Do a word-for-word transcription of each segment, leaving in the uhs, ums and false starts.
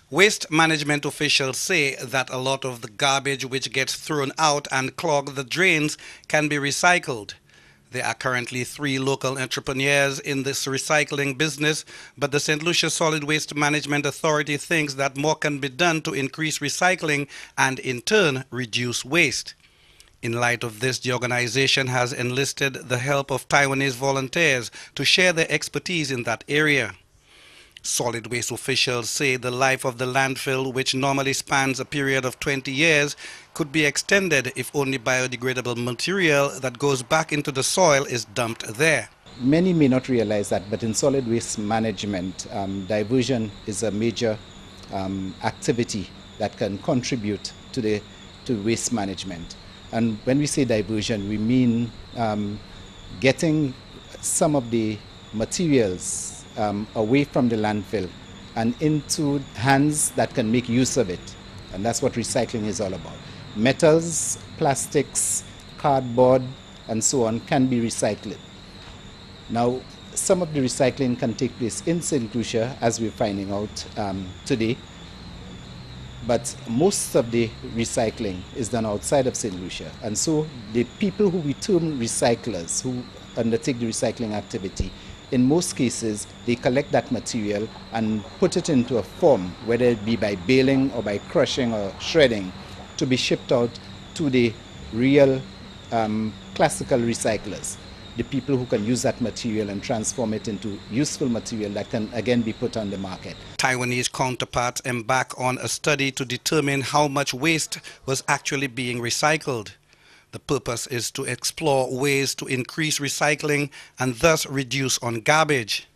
Waste management officials say that a lot of the garbage which gets thrown out and clog the drains can be recycled. There are currently three local entrepreneurs in this recycling business, but the Saint Lucia Solid Waste Management Authority thinks that more can be done to increase recycling and in turn reduce waste. In light of this, the organization has enlisted the help of Taiwanese volunteers to share their expertise in that area. Solid waste officials say the life of the landfill, which normally spans a period of twenty years, could be extended if only biodegradable material that goes back into the soil is dumped there. Many may not realize that, but in solid waste management, um, diversion is a major um, activity that can contribute to the to waste management. And when we say diversion, we mean um, getting some of the materials Um, away from the landfill and into hands that can make use of it. And that's what recycling is all about. Metals, plastics, cardboard, and so on can be recycled. Now, some of the recycling can take place in Saint Lucia, as we're finding out um, today, but most of the recycling is done outside of Saint Lucia. And so the people who we term recyclers, who undertake the recycling activity, in most cases, they collect that material and put it into a form, whether it be by baling or by crushing or shredding, to be shipped out to the real um, classical recyclers, the people who can use that material and transform it into useful material that can again be put on the market. Taiwanese counterparts embark on a study to determine how much waste was actually being recycled. The purpose is to explore ways to increase recycling and thus reduce on garbage.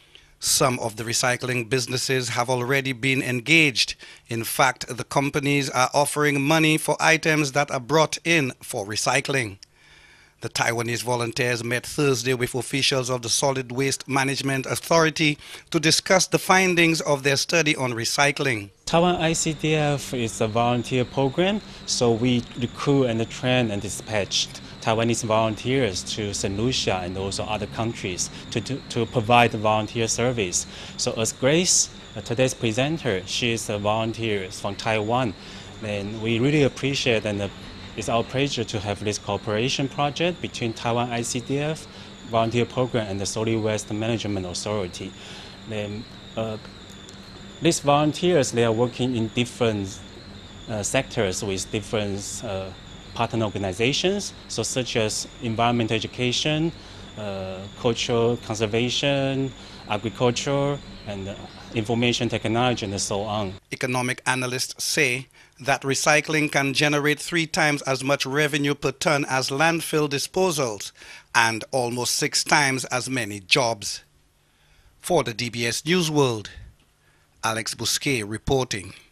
Some of the recycling businesses have already been engaged. In fact, the companies are offering money for items that are brought in for recycling. The Taiwanese volunteers met Thursday with officials of the Solid Waste Management Authority to discuss the findings of their study on recycling. Taiwan I C D F is a volunteer program, so we recruit and train and dispatch Taiwanese volunteers to Saint Lucia and also other countries to, to, to provide volunteer service. So as Grace, uh, today's presenter, she is a volunteer from Taiwan, and we really appreciate and uh, it's our pleasure to have this cooperation project between Taiwan I C D F volunteer program and the Solid Waste Management Authority. Then, uh, these volunteers, they are working in different uh, sectors with different uh, partner organizations, so such as environmental education, uh, cultural conservation, agriculture, and uh, information technology, and so on. Economic analysts say that recycling can generate three times as much revenue per ton as landfill disposals and almost six times as many jobs. For the D B S News World, Alex Bousquet reporting.